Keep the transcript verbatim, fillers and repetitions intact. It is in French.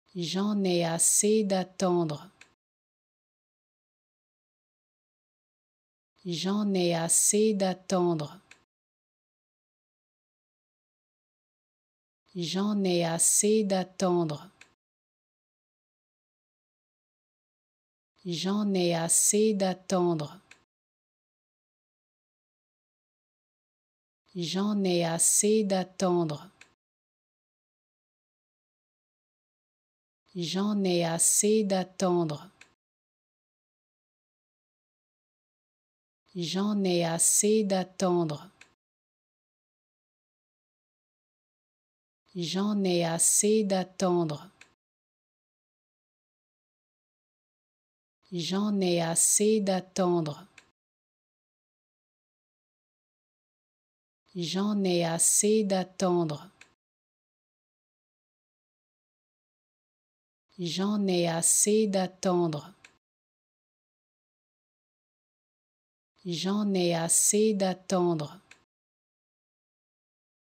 J'en ai assez d'attendre. J'en ai assez d'attendre. J'en ai assez d'attendre. J'en ai assez d'attendre. J'en ai assez d'attendre. J'en ai assez d'attendre. J'en ai assez d'attendre. J'en ai assez d'attendre. J'en ai assez d'attendre. J'en ai assez d'attendre. J'en ai assez d'attendre. J'en ai assez d'attendre.